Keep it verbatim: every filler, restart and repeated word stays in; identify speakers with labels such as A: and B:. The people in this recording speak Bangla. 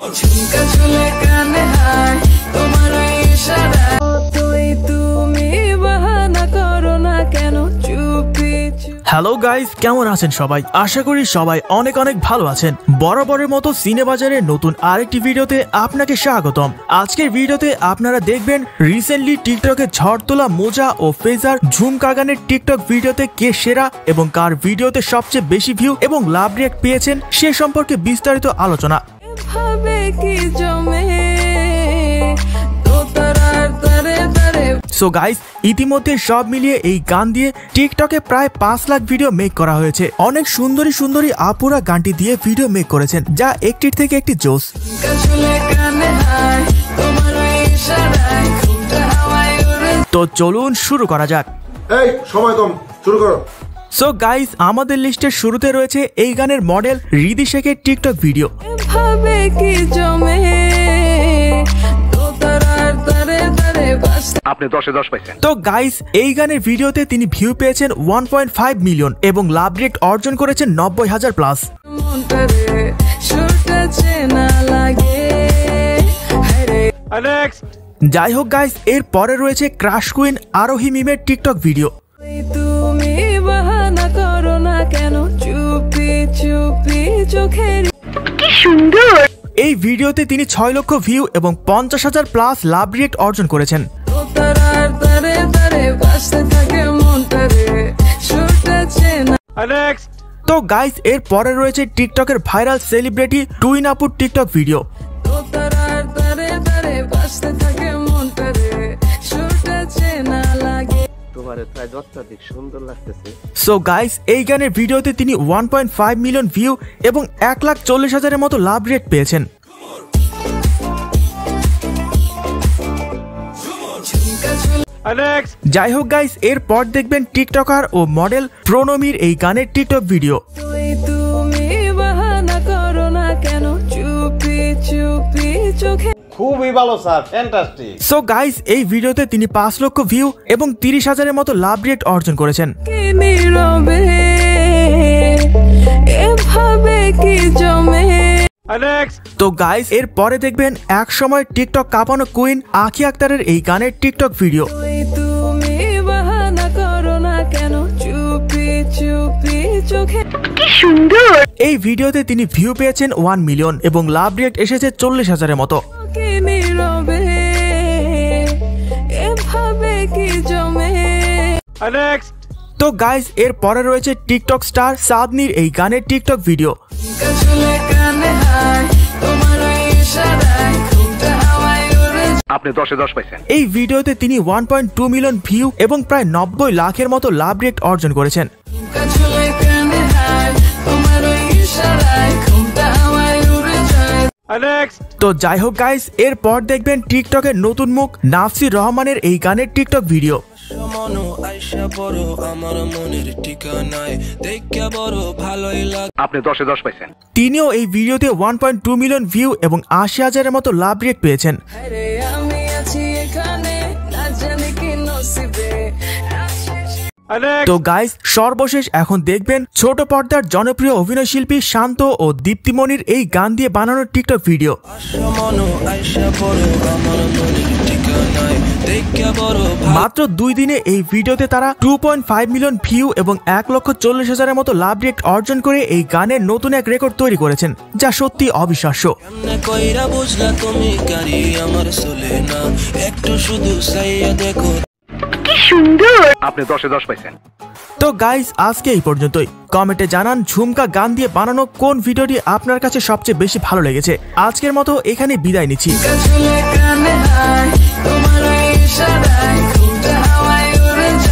A: হ্যালো গাইস, কেমন আছেন সবাই? আশা করি সবাই অনেক অনেক ভালো আছেন। বরাবরের মতো সিনেবাজারের নতুন আরেকটি ভিডিওতে আপনাকে স্বাগতম। আজকের ভিডিওতে আপনারা দেখবেন রিসেন্টলি টিকটকে ঝড় তোলা মুজা ও ফেজার ঝুমকা গানের টিকটক ভিডিওতে কে সেরা এবং কার ভিডিওতে সবচেয়ে বেশি ভিউ এবং লাভ রিঅ্যাক্ট পেয়েছেন সে সম্পর্কে বিস্তারিত আলোচনা। সো গাইস, ইতিমধ্যে সব মিলিয়ে এই গান দিয়ে টিকটকে প্রায় পাঁচ লাখ ভিডিও মেক করা হয়েছে। অনেক সুন্দরী সুন্দরী আপুরা গানটি দিয়ে ভিডিও মেক করেছেন, যা একটির থেকে একটি জোস। তো চলুন শুরু করা যাক।
B: এই সময় কম, শুরু করো।
A: সো গাইস, আমাদের লিস্টের শুরুতে রয়েছে এই গানের মডেল রিদি শেখের টিকটক ভিডিও।
C: আপনি দশে দশ পাইছেন।
A: তো গাইস, এই গানের ভিডিওতে তিনি ভিউ পেয়েছেন ওয়ান পয়েন্ট ফাইভ মিলিয়ন এবং লাভ রিঅ্যাক্ট অর্জন করেছেন নব্বই হাজার প্লাস। যাই হোক গাইস, এর পরে রয়েছে ক্রাশ কুইন আরোহী মিমের টিকটক ভিডিও। এই ভিডিওতে তিনি ছয় লক্ষ ভিউ এবং পঞ্চাশ হাজার প্লাস লাভ রিঅ্যাক্ট অর্জন করেছেন। তো গাইস, এর পরে রয়েছে টিকটকের ভাইরাল সেলিব্রিটি টুইন আপুর টিকটক ভিডিও। সো গাইস, এই গানের ভিডিওতে তিনি one point five million view এবং এক লাখ চল্লিশ হাজারের মতো লাভ রিঅ্যাক্ট পেয়েছেন। যাই হোক গাইস, এর পর দেখবেন টিকটকার ও মডেল প্রণমীর এই গানের টিকটক ভিডিও।
D: খুবই ভালো স্যার, ফ্যান্টাস্টিক।
A: সো গাইস, এই ভিডিওতে তিনি পাঁচ লক্ষ ভিউ এবং তিরিশ হাজারের মতো লাভ রিঅ্যাক্ট অর্জন করেছেন। তো গাইস, এর পরে দেখবেন এক সময় টিকটক কাঁপানো কুইন আখি আক্তারের এই গানের টিকটক ভিডিও। এই ভিডিওতে তিনি ভিউ পেয়েছেন ওয়ান মিলিয়ন এবং লাভ রিঅ্যাক্ট এসেছে চল্লিশ হাজারের মতো। তো গাইস, এর পরে রয়েছে টিকটক স্টার সাদনির এই গানের টিকটক ভিডিও।
C: আপনি দশে দশ পাইছেন।
A: এই ভিডিওতে তিনি one point two million view এবং প্রায় নব্বই লাখের মতো লাভ রিঅ্যাক্ট অর্জন করেছেন। তো যাই হোক গাইস, এর পর দেখবেন টিকটকের নতুন মুখ নাফসির রহমানের এই গানের টিকটক ভিডিও।
C: আপনি দশে দশ পাইছেন।
A: তিনিও এই ভিডিওতে one point two million view এবং আশি হাজারের মতো লাভ রিঅ্যাক্ট পেয়েছেন। তো গাইস, সর্বশেষ এখন দেখবেন ছোট পর্দার জনপ্রিয় অভিনয় শিল্পী শান্ত ও দীপ্তিমণির এই গান দিয়ে বানানো টিকটক ভিডিও। মাত্র দুই দিনে এই ভিডিওতে তারা two point five million view এবং এক লক্ষ চল্লিশ হাজারের মতো লাভ রিঅ্যাক্ট অর্জন করে এই গানের নতুন এক রেকর্ড তৈরি করেছেন, যা সত্যি অবিশ্বাস্য।
C: আপনি দশে দশ পাইছেন।
A: তো গাইস, আজকে এই পর্যন্তই। কমেন্টে জানান ঝুমকা গান দিয়ে বানানো কোন ভিডিওটি আপনার কাছে সবচেয়ে বেশি ভালো লেগেছে। আজকের মতো এখানে বিদায় নিচ্ছি।